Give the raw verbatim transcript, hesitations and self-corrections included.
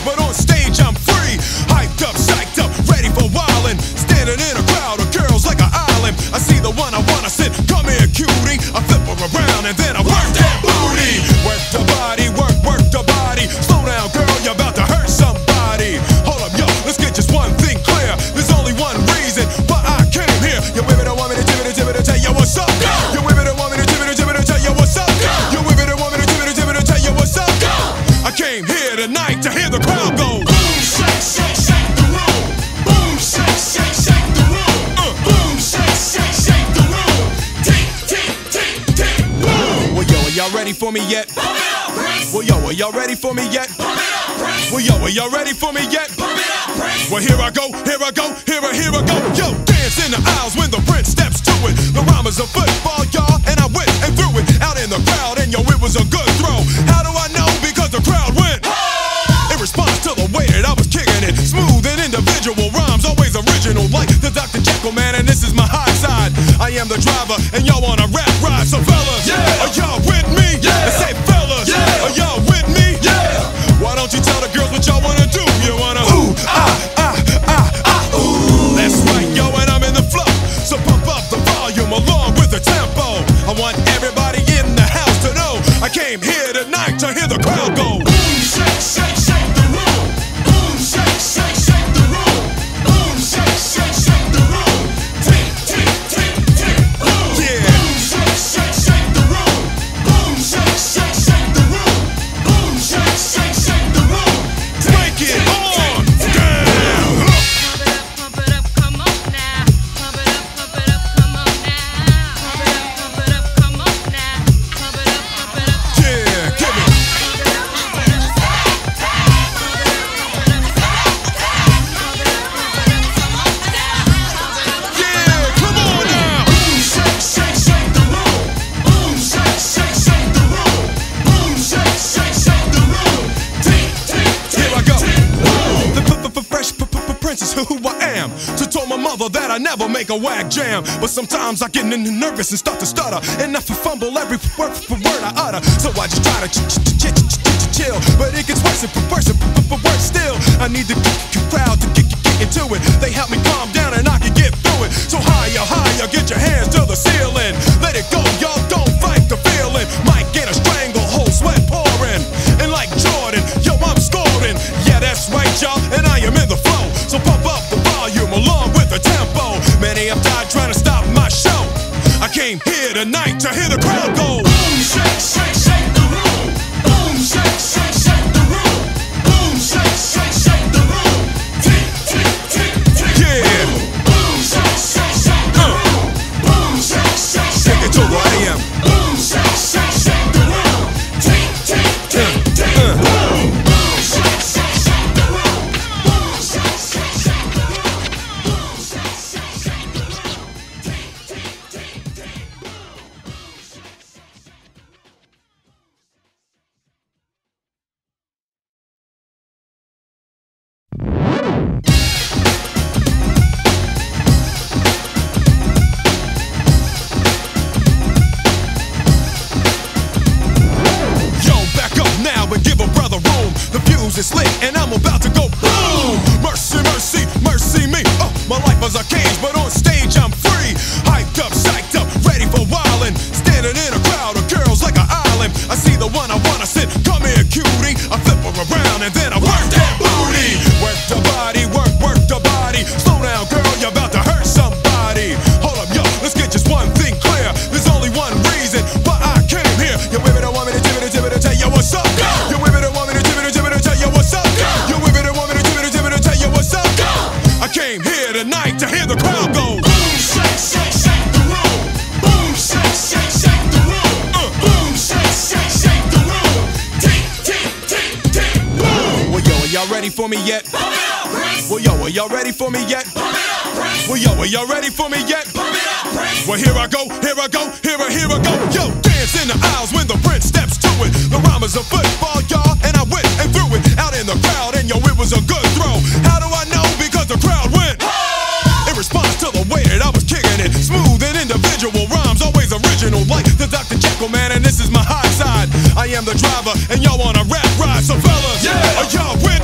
but on stage I'm free. Hyped up, psyched up, ready for wildin'. Standing in a crowd of girls like an island. I see the one I wanna sit, come here cutie. I flip her around and then I work that booty. Work the body, work, work the body. Slow down girl, you're about to hurt somebody. Hold up yo, let's get just one thing clear. There's only one reason why I came here. Your women don't want me to tip it, tip it, tell you what's up. Your women don't want me to tip it, tip it, tell you what's up. Your women don't want me to tip it, tip it, tell you what's up. I came here tonight to hear the crowd go. Boom, shake, shake, shake the room. Boom, shake, shake, shake the room. Uh, boom, shake, shake, shake the room. Tick, tick, tick, tick, boom. Well, yo, are y'all ready for me yet? Pump it up, Prince. Well, yo, are y'all ready for me yet? Pump it up, Prince. Well, yo, are y'all ready for me yet? Pump it up, Prince. Well, here I go, here I go, here I, here I go. Yo, dance in the aisles when the prince steps to it. The rhyme is a football, y'all, and I went and threw it out in the crowd, and yo, it was a good throw. How do I know? Because the crowd went. In response to the way that I was kicking it, smooth and individual rhymes, always original, like the Doctor Jekyll man, and this is my high side. I am the driver, and y'all on a rap ride, so fellas, Yeah. are y'all with me? Yeah. I say fellas, Yeah. are y'all with me? Yeah. Why don't you tell the girls what y'all wanna do? You wanna ooh, ah, ah, ah, ah, ooh. That's right, yo, and I'm in the flow. So pump up the volume along with the tempo. I want everybody in the house to know I came here tonight to hear the crowd go. Boom, shake, shake, shake the room. Boom, shake, shake, shake the room. Boom, shake, shake, shake the room. Tick, tick, tick, tick, boom. Yeah. Boom, shake, shake, shake the room. Boom, shake, shake, shake the room. Boom, shake, shake, shake the room. Tick, Break it tick, on tick, tick, down. boom. Pump it up, pump it up, come on now. Pump it up, pump it up, come on now. Pump it up, pump it up, come on now. Pump it up, pump it up. Yeah, give it. Yeah, come on now. Boom, shake, shake, shake the room. Boom, shake, shake, shake the room. Boom, shake, shake, shake the room. Tick, tick, tick, Here I go. tick, boom. The p- p- fresh p- p- prince is who I am. So told my mother that I never make a whack jam. But sometimes I get n- n- nervous and start to stutter, and I fumble every word, word I utter. So I just try to ch- ch- ch- ch- ch- chill, but it gets worse and worse and worse still. I need the crowd to get, get into it. They help me calm down and I can get through it. So higher, higher, get your hands to the ceiling. Let it go, y'all, don't fight the feeling. Might get a stranglehold, sweat pouring. And like Jordan, yo, I'm scoring. Yeah, that's right, y'all, and I am in the flow. So pump up the volume along with the tempo. Many have died trying to stop my show. I came here tonight to hear the crowd go. Boom, shake, shake, shake the room. Boom, shake, shake, shake the room. Boom, shake, shake, shake the room. Tick, tick, tick, tick, Yeah. boom. Boom, shake, shake, shake the Uh. room. Boom, shake, shake, Take shake it the to where I room. am. Boom, shake, shake, shake the room. Tick, tick, tick, tick, Uh. boom. Boom, shake, shake, shake the room. Boom, shake, shake, shake the room. Boom, shake, shake, shake the room. Tick, tick, tick, tick, Yo, back up now and give a brother room. The fuse is lit and I'm about to go boom. Mercy, mercy, mercy me. Oh, my life is a cage, but on stage I'm free. Hyped up, psyched up, ready for wildin'. Standing in a crowd of girls like an island. I see the one I wanna sit, come here cutie. I flip her around and then I work that booty. Work the body, work, work the body. Slow down girl, you're about to hurt somebody. Hold up yo, let's get just one thing clear. There's only one reason why I came here. Your women don't want me to tip it, tip it, tell you what's up. Your women don't want me to tip it, tip it, tell you what's up. Your women don't want me to tip it, tip it, tell you what's up. I came here tonight to hear the crowd go. boom, shake, shake, shake the room. Boom, shake, shake, shake the room. Uh. Boom, shake, shake, shake the room. Tick, tick, tick, tick, boom. Well yo, are y'all ready for me yet? Pump it up, Prince. Well yo, are y'all ready for me yet? Pump it up, Prince. Well yo, are y'all ready for me yet? Pump it up, Prince. Well here I go, here I go, here I, here I go. Yo, dance in the aisles when the prince steps to it. The rhyme is a football, y'all, and I went and threw it out in the crowd, and yo, it was a good throw. How do I know? Because the crowd went. In response to the way that I was kicking it, smooth and individual rhymes, always original, like the Doctor Jekyll man, and this is my high side. I am the driver, and y'all on a rap ride, so fellas, Yeah. are y'all with